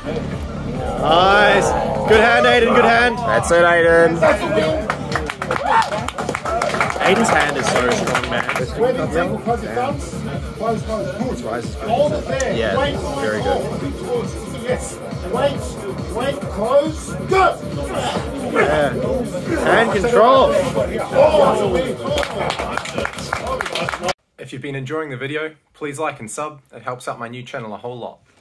Nice. Good hand, Aden, good hand. That's it, Aden. Aiden's hand is so strong, man. His rise is good. Yeah, very good. Yes. Wait, close, go! Yeah. Hand control. If you've been enjoying the video, please like and sub. It helps out my new channel a whole lot.